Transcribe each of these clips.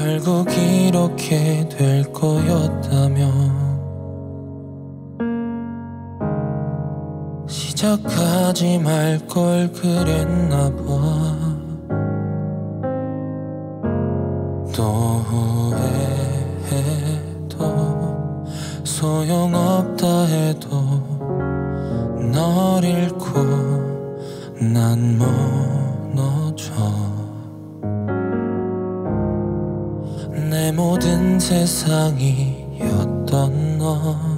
결국 이렇게 될 거였다면 시작하지 말 걸 그랬나 봐. 또 후회해도 소용없다 해도 널 잃고 난 무너져. 내 모든 세상이었던 너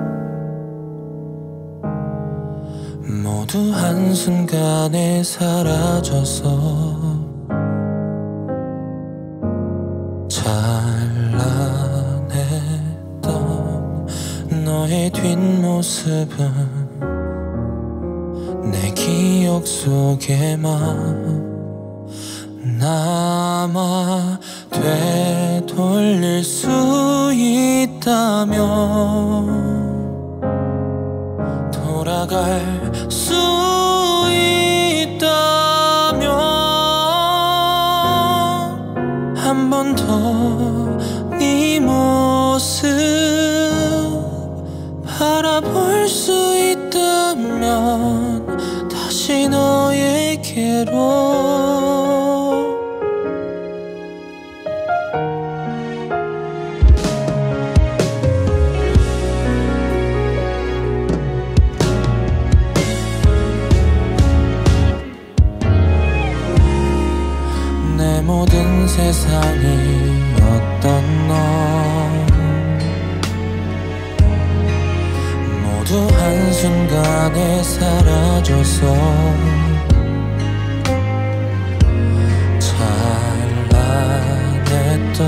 모두 한순간에 사라져서 찬란했던 너의 뒷모습은 내 기억 속에만 남아. 되돌릴 수 있다면 돌아갈 수 있다면 한 번 더 네 모습 바라볼 수 있다면 다시 너에게로 내 모든 세상이었던 너 모두 한순간에 사라져서 찬란했던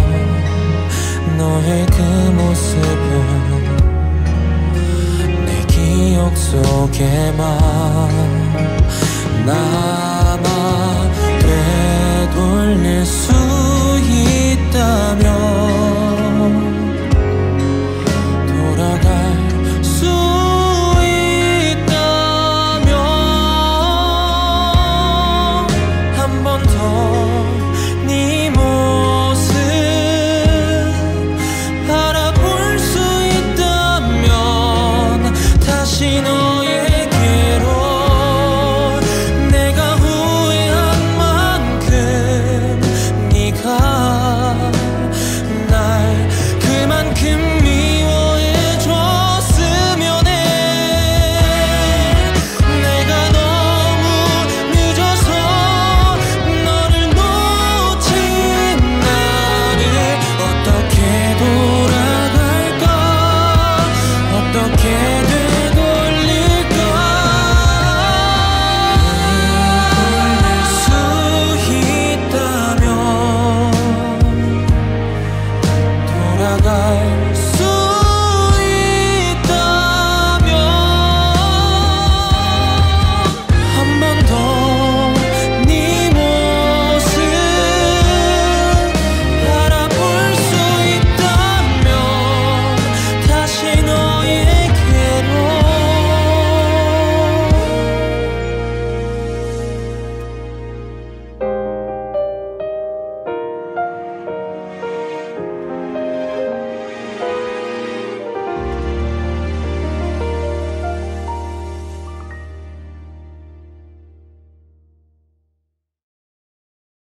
너의 그 모습은 내 기억 속에만 남아. 되돌릴 수 있다면 돌아갈 수 있다면 한 번 더